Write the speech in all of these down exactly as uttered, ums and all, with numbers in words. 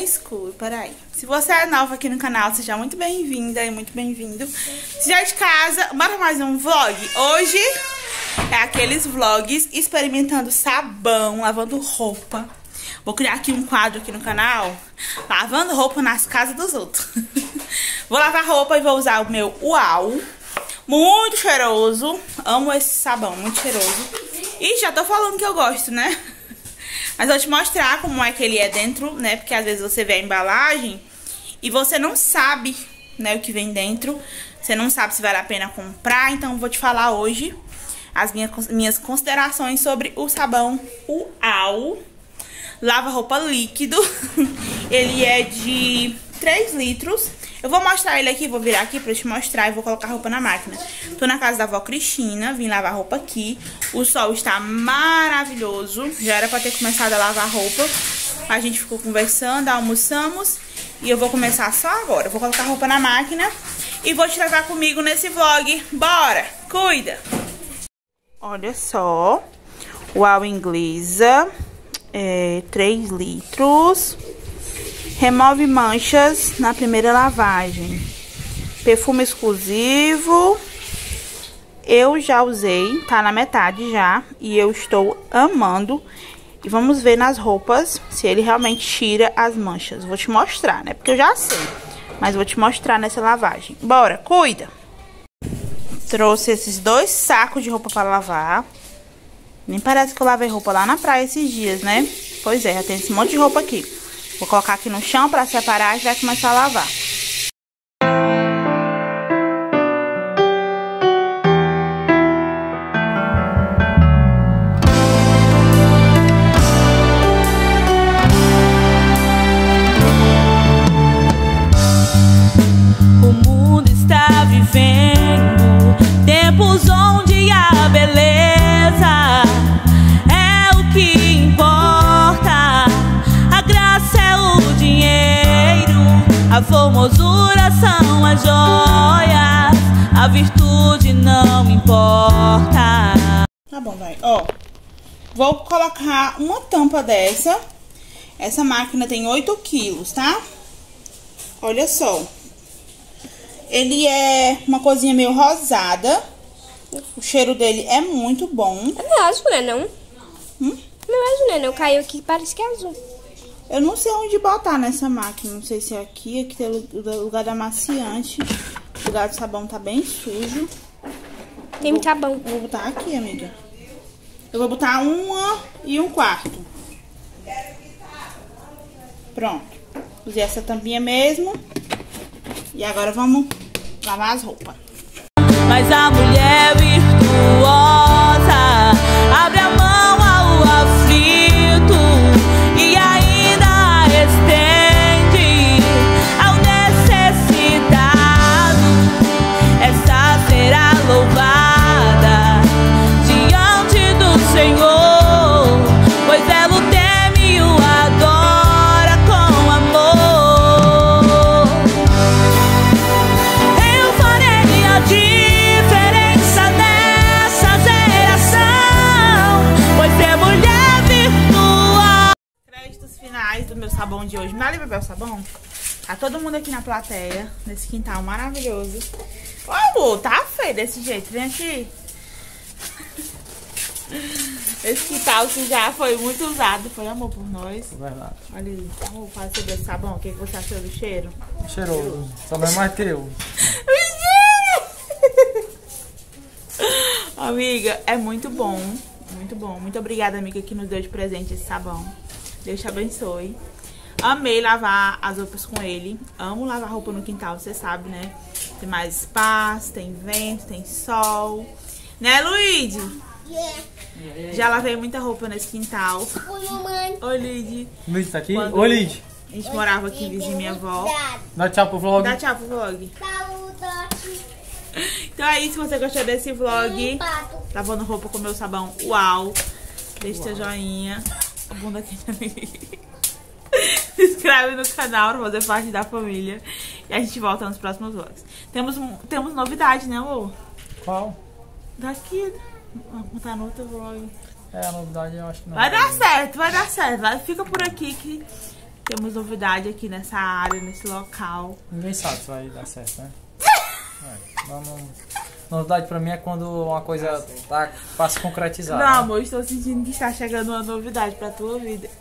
escuro, peraí. Se você é nova aqui no canal, seja muito bem-vinda e muito bem-vindo. Se já é de casa, bora mais um vlog. Hoje é aqueles vlogs experimentando sabão, lavando roupa. Vou criar aqui um quadro aqui no canal, lavando roupa nas casas dos outros. Vou lavar roupa e vou usar o meu Uau. Muito cheiroso. Amo esse sabão, muito cheiroso. E já tô falando que eu gosto, né? Mas eu vou te mostrar como é que ele é dentro, né? Porque às vezes você vê a embalagem e você não sabe, né, o que vem dentro. Você não sabe se vale a pena comprar. Então eu vou te falar hoje as minhas, minhas considerações sobre o sabão Uau. Lava roupa líquido. Ele é de três litros. Eu vou mostrar ele aqui, vou virar aqui pra te mostrar e vou colocar a roupa na máquina. Tô na casa da avó Cristina, vim lavar roupa aqui. O sol está maravilhoso. Já era pra ter começado a lavar roupa. A gente ficou conversando, almoçamos. E eu vou começar só agora. Eu vou colocar a roupa na máquina e vou te levar comigo nesse vlog. Bora! Cuida! Olha só. Uau Inglesa. É, três litros. Remove manchas na primeira lavagem. Perfume exclusivo. Eu já usei, tá na metade já. E eu estou amando. E vamos ver nas roupas se ele realmente tira as manchas. Vou te mostrar, né? Porque eu já sei. Mas vou te mostrar nessa lavagem. Bora, cuida! Trouxe esses dois sacos de roupa para lavar. Nem parece que eu lavei roupa lá na praia esses dias, né? Pois é, já tem esse monte de roupa aqui. Vou colocar aqui no chão pra separar e vai começar a lavar. O mundo está vivendo tempos onde a beleza é o que importa. A graça é o dinheiro, a formosura são as joias, a virtude não importa. Tá bom, vai. Ó, vou colocar uma tampa dessa. Essa máquina tem oito quilos, tá? Olha só. Ele é uma coisinha meio rosada. O cheiro dele é muito bom. É meu azul, né, não? Hum? Meu azul, né, não? Caiu aqui, parece que é azul. Eu não sei onde botar nessa máquina. Não sei se é aqui. Aqui tem o lugar da amaciante. O lugar do sabão tá bem sujo. Tem muito sabão. Eu vou botar aqui, amiga. Eu vou botar uma e um quarto. Pronto. Usei essa tampinha mesmo. E agora vamos lavar as roupas. Mas a mulher virtuosa abre a mão ao aflito e ainda estende ao necessitado. Essa será louvada diante do Senhor, pois ela o teme e o adora com amor. Eu farei a diferença nessa geração, pois é mulher virtuosa. Créditos finais do meu sabão de hoje. Me dá ali, beber o sabão? Tá todo mundo aqui na plateia, nesse quintal maravilhoso. Ô, amor, tá feio desse jeito. Vem aqui. Esse quintal que já foi muito usado. Foi, amor, por nós. Verdade. Olha aí. Amor, fala sobre esse sabão. O que, que você achou do cheiro? Cheiroso. Sabão é mais teu. Amiga, é muito bom. Muito bom. Muito obrigada, amiga, que nos deu de presente esse sabão. Deus te abençoe. Amei lavar as roupas com ele. Amo lavar roupa no quintal, você sabe, né? Tem mais espaço, tem vento, tem sol. Né, Luigi? Yeah. Já lavei muita roupa nesse quintal. Oi, mamãe. Oi, Luigi. Luiz tá aqui? Quando Oi, Lid. A gente morava aqui vizinho minha avó. Dá tchau pro vlog. Dá tchau pro vlog. Então é isso, se você gostou desse vlog, lavando roupa com meu sabão Uau, deixa seu joinha. A bunda aqui também. Se inscreve no canal pra fazer parte da família. E a gente volta nos próximos vlogs. Temos, temos novidade, né, amor? Qual? Daqui. Vamos botar no outro vlog. É, a novidade eu acho que não. Vai dar certo, vai dar certo. Vai, fica por aqui que Temos novidade aqui nessa área, nesse local. Ninguém sabe se vai dar certo, né? É, não, não... Novidade pra mim é quando uma coisa tá, pra se concretizar. Não, né? amor, estou sentindo que está chegando uma novidade pra tua vida.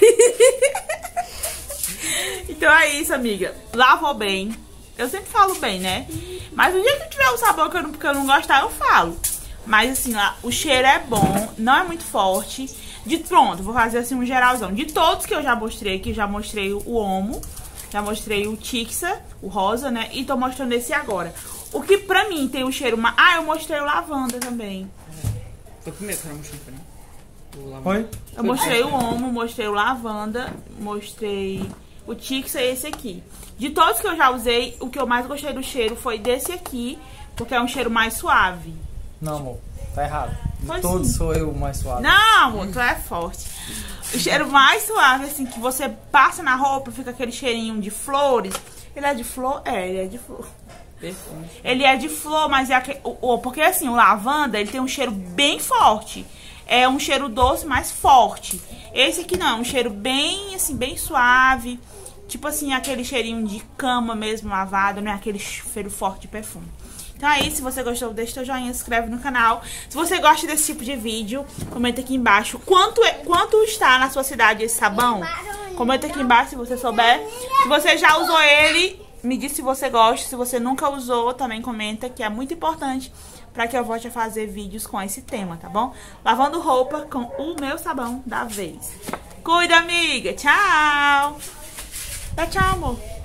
Então é isso, amiga. Lavou bem. Eu sempre falo bem, né? Mas o dia que tiver um sabor que eu não, que eu não gostar, eu falo. Mas assim, lá, o cheiro é bom, não é muito forte. De pronto, vou fazer assim um geralzão. De todos que eu já mostrei aqui, já mostrei o Omo, já mostrei o Tixa, o rosa, né? E tô mostrando esse agora. O que pra mim tem o cheiro mais... Ah, eu mostrei o lavanda também. Foi o primeiro que eu mostrei pra mim. O lavanda. Foi? Eu mostrei o Omo, mostrei o lavanda, mostrei o Tixa e esse aqui. De todos que eu já usei, o que eu mais gostei do cheiro foi desse aqui, porque é um cheiro mais suave. Não, amor. Tá errado. De Foi todos sim. sou eu o mais suave. Não, amor, tu é forte. O cheiro mais suave, assim, que você passa na roupa, fica aquele cheirinho de flores. Ele é de flor? É, ele é de flor. Perfume. Ele é de flor, mas é aquele... o, o, porque assim, o lavanda, ele tem um cheiro bem forte. É um cheiro doce, mais forte. Esse aqui não, é um cheiro bem, assim, bem suave. Tipo assim, aquele cheirinho de cama mesmo, lavado, não é aquele cheiro forte de perfume. Então é isso, se você gostou, deixa seu joinha, se inscreve no canal. Se você gosta desse tipo de vídeo, comenta aqui embaixo quanto, é, quanto está na sua cidade esse sabão. Comenta aqui embaixo se você souber. Se você já usou ele, me diz se você gosta. Se você nunca usou, também comenta, que é muito importante para que eu volte a fazer vídeos com esse tema, tá bom? Lavando roupa com o meu sabão da vez. Cuida, amiga. Tchau. Dá tchau, amor.